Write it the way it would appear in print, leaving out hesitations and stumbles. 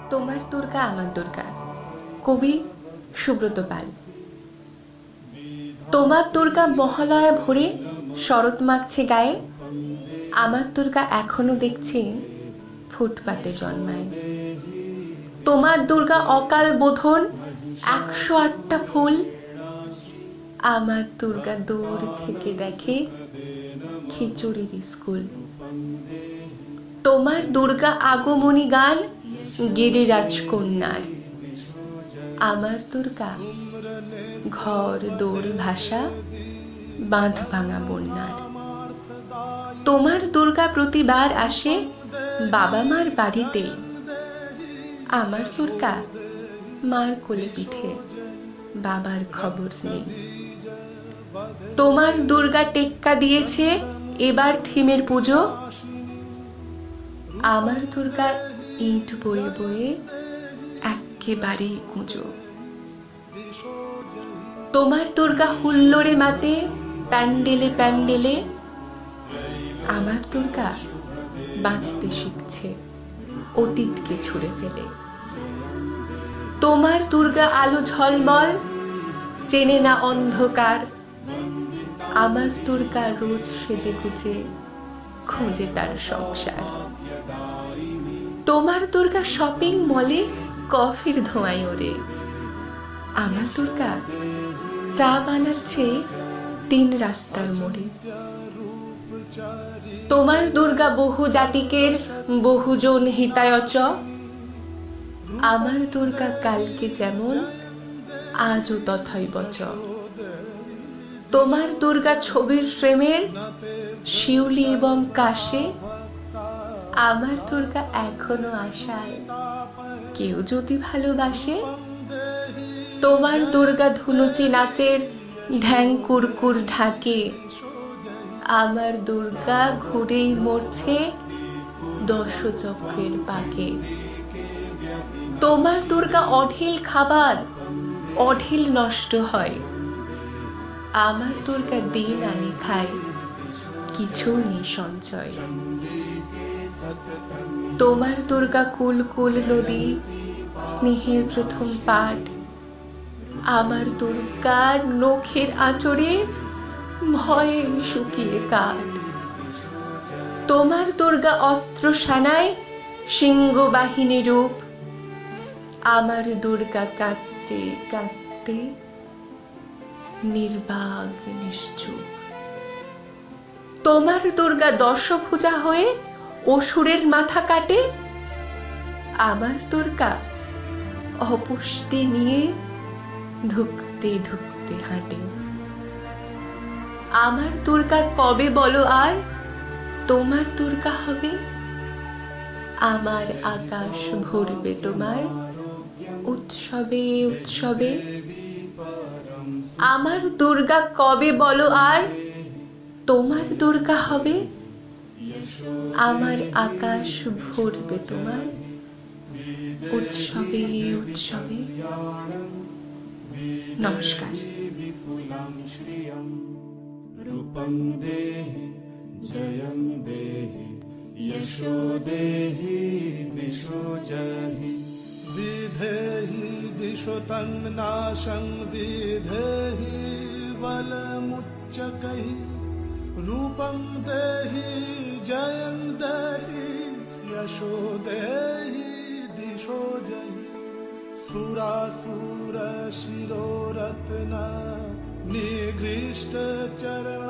তোমার দুর্গা আমার দুর্গা, কবি সুব্রত পাল। তোমার দুর্গা মহালয়া ভোরে শরৎ মাখছে গায়ে, আমার দুর্গা এখনো দেখছি ফুটপাতে জন্মায়। তোমার দুর্গা অকাল বোধন 108টা ফুল, আমার দুর্গা দূর থেকে দেখে খিচুড়ির স্কুল। তোমার দুর্গা আগমনী গান গিরিরাজ কন্যার, আমার দুর্গা ঘর দৌড় ভাষা বাঁধ ভাঙা বন্যার। তোমার দুর্গা প্রতিবার আসে বাবা মার বাড়িতে, আমার দুর্গা মার কোলে পিঠে বাবার খবর নেই। তোমার দুর্গা টেক্কা দিয়েছে এবার থিমের পুজো, আমার দুর্গা ইট বয়ে বয়ে একেবারে কুঁজো। তোমার দুর্গা হুল্লোড়ে মাতে প্যান্ডেলে প্যান্ডেলে, আমার দুর্গা বাঁচতে শিখছে অতীতকে ছুঁড়ে ফেলে। তোমার দুর্গা আলো ঝলমল চেনে না অন্ধকার, আমার দুর্গা রোজ সেজে গুজে খুঁজে তার সংসার। তোমার দুর্গা শপিং মলে কফির ধোঁয়ায় ওরে, আমার দুর্গা চা বানাচ্ছে 3 রাস্তার মোড়ে। তোমার দুর্গা বহু জাতিকের বহুজন হিতায়চ, আমার দুর্গা কালকে যেমন আজও তথাই বচ। তোমার দুর্গা ছবির ফ্রেমের শিউলি এবং কাশে, আমার দুর্গা এখনো আশায় কেউ যদি ভালোবাসে। তোমার দুর্গা ধুনুচি নাচের ঢ্যাং কুরকুর ঢাকে, আমার দুর্গা ঘুরেই মরছে 10 চক্রের পাকে। তোমার দুর্গা অঢেল খাবার অঢেল নষ্ট হয়, আমার দুর্গা দিন আনে খায় কিছু নেই সঞ্চয়। তোমার দুর্গা কুল কুল নদী স্নেহের প্রথম পাঠ, আমার দুর্গার নখের আঁচড়ে ভয়ে শুকিয়ে কাঠ। তোমার দুর্গা অস্ত্র সানায় সিংহ বাহিনী রূপ, আমার দুর্গা কাঁদতে কাঁদতে নির্বাগ নিশ্চুপ। তোমার দুর্গা দশভুজা হয়ে অসুরের মাথা কাটে, আমার দুর্গা অপুষ্টি নিয়ে ধুকতে ধুকতে হাঁটে। আমার দুর্গা কবে বলো আর তোমার দুর্গা হবে, আমার আকাশ ভরবে তোমার উৎসবে উৎসবে। আমার দুর্গা কবে বলো আর তোমার দুর্গা হবে, আমার আকাশ ভরবে তোমার উৎসবে উৎসবে। নমস্কার। रूपं देहि जयं देहि यशो देहि दिशो जहि। विधेहि दिशो तं नाशं विधेहि बलमुच्चकैः। रूपं देहि जयं देहि यशो देहि दिशो जहि। सुरासुर शिरोरत्न निगृष्ट चरण